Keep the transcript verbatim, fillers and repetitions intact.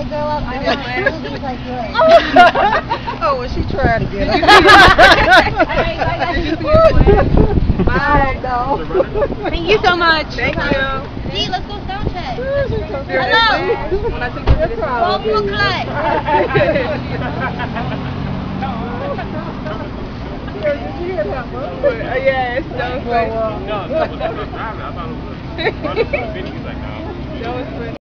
I grow up, I want movies like yours. Oh, well, she tried to get it. Bye. Thank you so much. Thank you. See, let's go sound check. Hello. When I take you to the One more cut. Yes, that was funny. No, I thought it was driving. I thought it was. I thought it was like, no. That was funny.